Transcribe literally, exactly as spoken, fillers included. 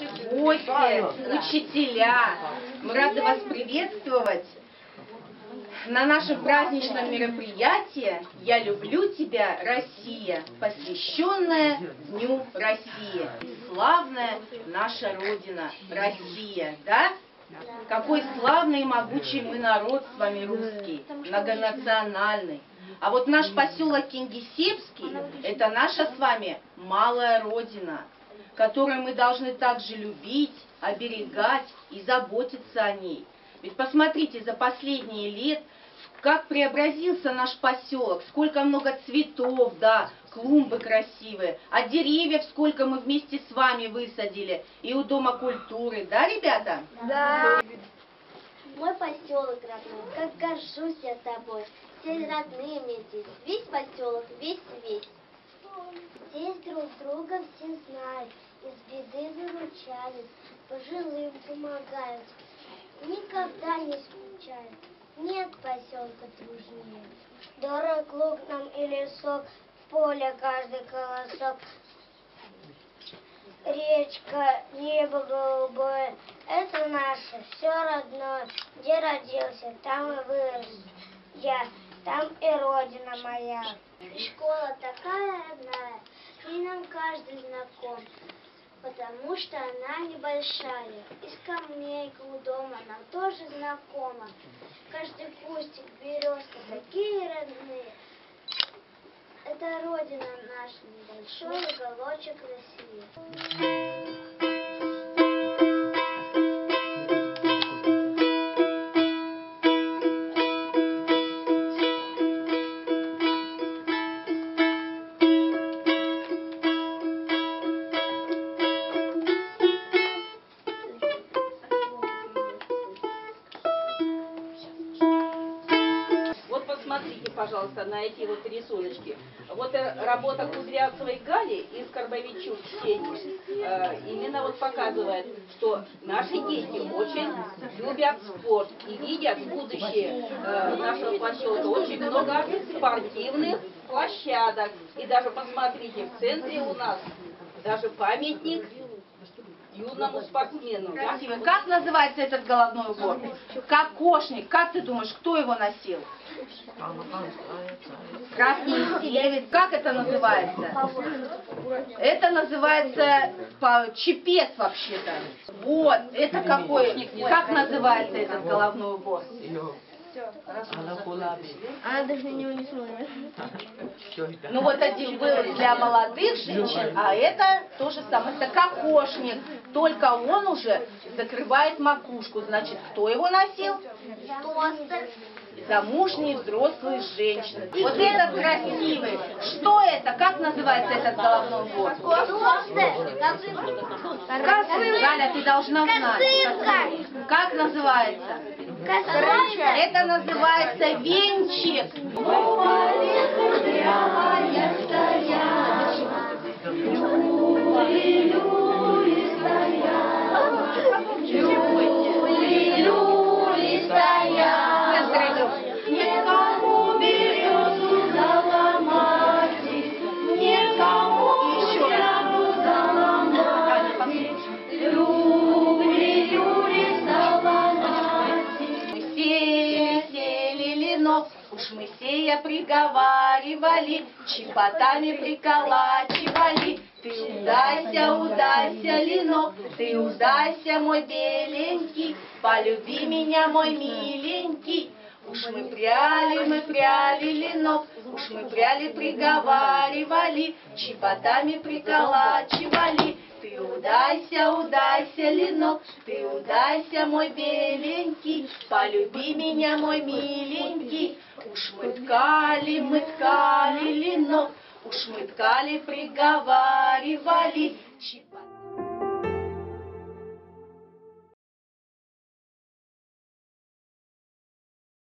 наши гости, учителя. Мы рады вас приветствовать на нашем праздничном мероприятии «Я люблю тебя, Россия», посвященное Дню России. Славная наша Родина, Россия, да? Какой славный и могучий мы народ с вами русский, многонациональный. А вот наш поселок Кингисеппский – это наша с вами малая Родина, которую мы должны также любить, оберегать и заботиться о ней. Ведь посмотрите, за последние лет, как преобразился наш поселок, сколько много цветов, да, клумбы красивые, а деревьев сколько мы вместе с вами высадили, и у Дома культуры, да, ребята? Да. Мой поселок родной, как горжусь я тобой, все родные мне здесь, весь поселок, весь-весь. Здесь друг друга все знают, из беды выручают, пожилым помогают, никогда не скучают. Нет поселка дружнее. Дорог луг нам и лесок, в поле каждый колосок. Речка, небо голубое, это наше, все родное. Где родился, там и вырос я, там и родина моя. Школа такая родная, и нам каждый знаком, потому что она небольшая. Из камней у дома нам тоже знакома. Каждый кустик, березка, такие родные. Это родина наша, небольшой уголочек России. Посмотрите, пожалуйста, на эти вот рисуночки. Вот работа Кудрявцевой Гали из Карбовичук чтения э, именно вот показывает, что наши дети очень любят спорт и видят будущее э, нашего поселка. Очень много спортивных площадок. И даже посмотрите, в центре у нас даже памятник юному спортсмену. Красиво. Как называется этот головной убор? Кокошник. Как ты думаешь, кто его носил? Красный селевец. Как это называется? Это называется чепец вообще-то. Вот, это какой? Как называется этот головной убор? Она даже на него не смотрит. Ну вот один был для молодых женщин, а это то же самое. Это кокошник, только он уже закрывает макушку. Значит, кто его носил? Замужние взрослые женщины. Вот этот красивый. Что это? Как называется этот головной убор? Галя, ты должна знать. Как называется? Это называется венчик. Никому березу заломать, никому еще заломать, люли, люли заломать. Мы сели, сели ленок, уж мы сея приговаривали, чепотами приколачивали. Ты удайся, удайся, ленок, ты удайся, мой беленький, полюби меня, мой миленький. Уж мы пряли, мы пряли ленок, уж мы пряли, приговаривали, чепотами приколачивали. Ты удайся, удайся, ленок, ты удайся, мой беленький, полюби меня, мой миленький. Уж мы ткали, мы ткали ленок, уж мы ткали, приговаривали, чепотами.